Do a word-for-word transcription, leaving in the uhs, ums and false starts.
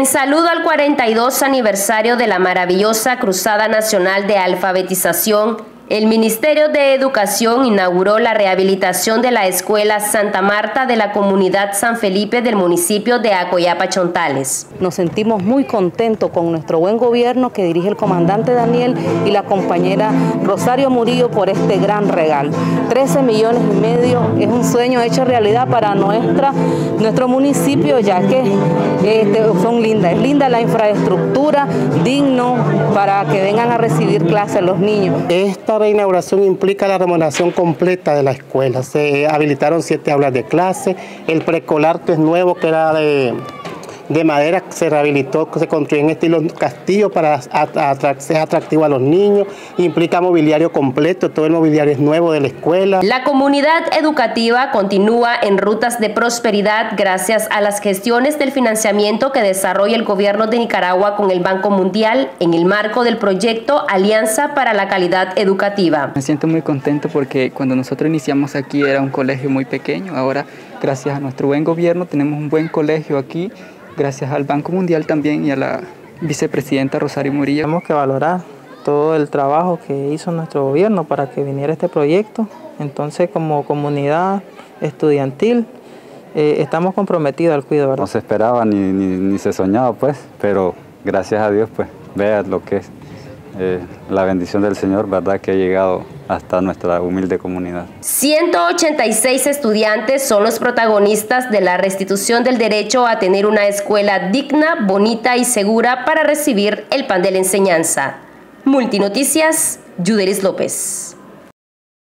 En saludo al cuarenta y dos aniversario de la maravillosa Cruzada Nacional de Alfabetización, el Ministerio de Educación inauguró la rehabilitación de la Escuela Santa Marta de la comunidad San Felipe del municipio de Acoyapa, Chontales. Nos sentimos muy contentos con nuestro buen gobierno que dirige el comandante Daniel y la compañera Rosario Murillo por este gran regalo. trece millones y medio es un sueño hecho realidad para nuestra, nuestro municipio, ya que este, son lindas, es linda la infraestructura, digno para que vengan a recibir clases los niños. Esta reinauguración implica la remodelación completa de la escuela. Se habilitaron siete aulas de clase, el preescolar que es nuevo, que era de, de madera, se rehabilitó, se construyó en estilo castillo para atra ser atractivo a los niños, implica mobiliario completo, todo el mobiliario es nuevo de la escuela. La comunidad educativa continúa en rutas de prosperidad gracias a las gestiones del financiamiento que desarrolla el gobierno de Nicaragua con el Banco Mundial en el marco del proyecto Alianza para la Calidad Educativa. Me siento muy contento porque cuando nosotros iniciamos aquí era un colegio muy pequeño, ahora gracias a nuestro buen gobierno tenemos un buen colegio aquí, gracias al Banco Mundial también y a la vicepresidenta Rosario Murillo. Tenemos que valorar todo el trabajo que hizo nuestro gobierno para que viniera este proyecto. Entonces, como comunidad estudiantil, eh, estamos comprometidos al cuidado, ¿verdad? No se esperaba ni, ni, ni se soñaba, pues, pero gracias a Dios, pues, vean lo que es eh, la bendición del Señor, ¿verdad?, que ha llegado hasta nuestra humilde comunidad. ciento ochenta y seis estudiantes son los protagonistas de la restitución del derecho a tener una escuela digna, bonita y segura para recibir el pan de la enseñanza. Multinoticias, Yuderis López.